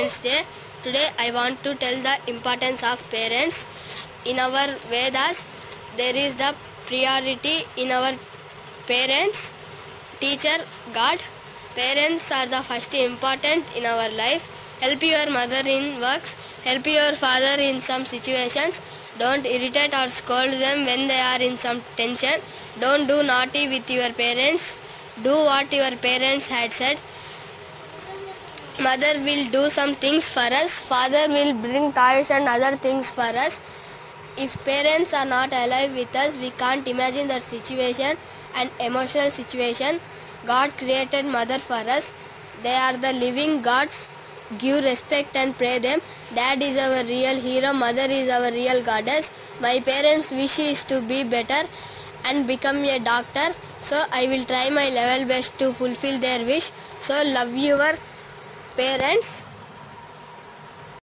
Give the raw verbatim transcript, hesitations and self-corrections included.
Parents Day. Today I want to tell the importance of parents. In our Vedas, there is the priority in our parents, teacher, God. Parents are the first important in our life. Help your mother in works. Help your father in some situations. Don't irritate or scold them when they are in some tension. Don't do naughty with your parents. Do what your parents had said. Mother will do some things for us. Father will bring toys and other things for us. If parents are not alive with us, we can't imagine that situation and emotional situation. God created mother for us. They are the living gods. Give respect and pray them. Dad is our real hero. Mother is our real goddess. My parents' wish is to be better and become a doctor. So I will try my level best to fulfill their wish. So love your parents.